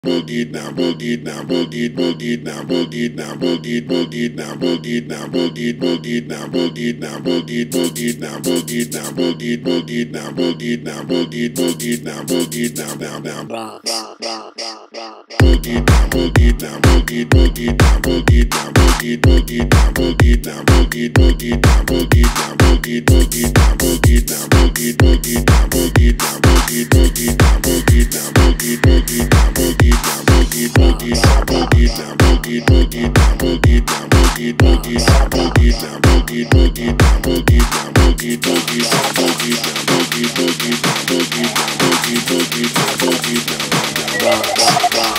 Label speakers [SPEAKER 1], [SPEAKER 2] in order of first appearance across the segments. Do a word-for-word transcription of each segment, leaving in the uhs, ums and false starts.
[SPEAKER 1] boogie down, boogie down, boogie, boogie down, boogie down, boogie, boogie down, boogie down, boogie, boogie down, boogie down, boogie, boogie down, boogie down, boogie, boogie down, boogie down, boogie, boogie down, boogie down, down, down, Bronx, boogie down, boogie down, boogie, boogie down, boogie down, boogie, boogie down, boogie down, boogie, boogie down, boogie down, boogie, boogie down, boogie down, boogie, boogie down, boogie down, boogie, boogie down, boogie down, boogie, boogie down, boogie down, boogie, boogie down, boogie down, boogie, boogie down, boogie down, boogie, boogie down, boogie down, boogie, boogie down, boogie down, boogie, boogie down, boogie down, boogie, boogie down, boogie down, boogie, boogie down, boogie down, rock, rock.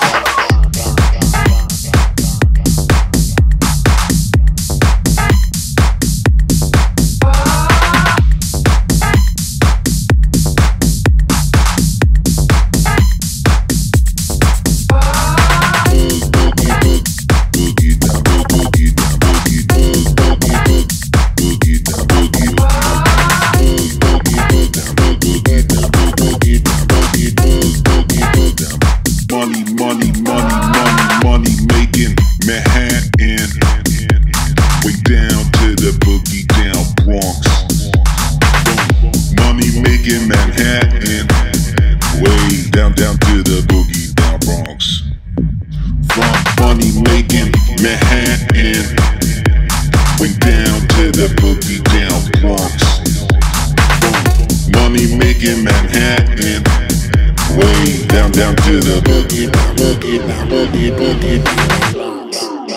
[SPEAKER 1] Manhattan, way down, down to the boogie down Bronx. From money making Manhattan, way down to the boogie down Bronx. From money making Manhattan, way down, down to the boogie down, boogie down, boogie, boogie down Bronx.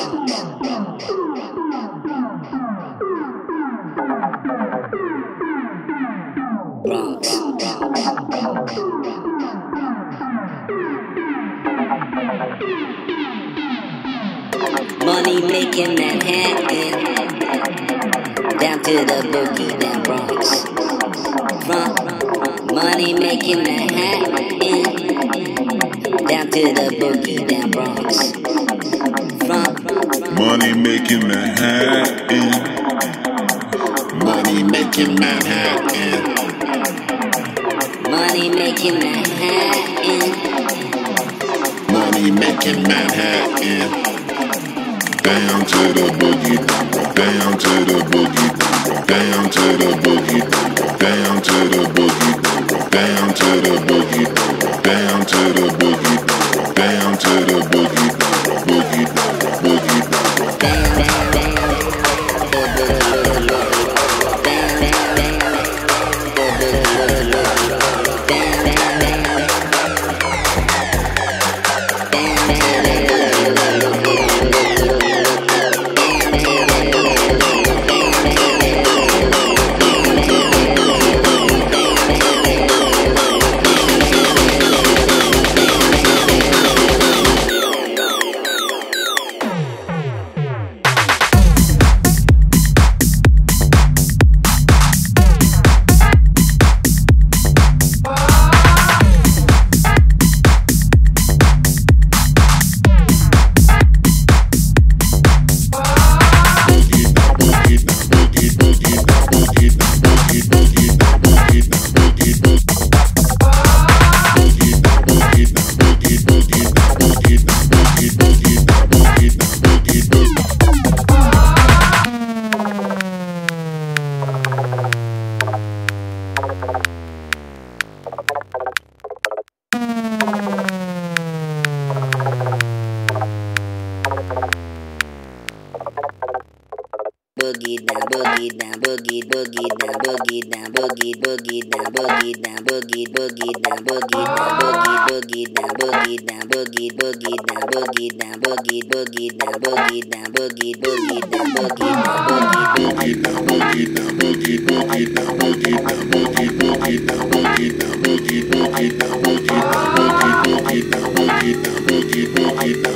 [SPEAKER 2] Money making Manhattan, down to the boogie down Bronx. From money making Manhattan, down to the boogie down Bronx. From
[SPEAKER 1] money making Manhattan, money making Manhattan.
[SPEAKER 2] Money making Manhattan,
[SPEAKER 1] money making Manhattan, down to the boogie, down to the boogie, down to the boogie, down to the boogie, down to the boogie, down to the boogie, down to the boogie, boogie, boogie, down, down, down.
[SPEAKER 2] Boogie down, boogie down, boogie, boogie down, boogie down, boogie, boogie down, boogie down, boogie, boogie down, boogie down, boogie, boogie down, boogie down, boogie, boogie down, boogie down, boogie, boogie down, boogie down, boogie, boogie down, boogie down, boogie, boogie down, boogie, boogie down, boogie down, boogie, boogie down, boogie down, boogie, boogie down, boogie down, boogie, boogie down, boogie down, boogie, boogie down, boogie, boogie down.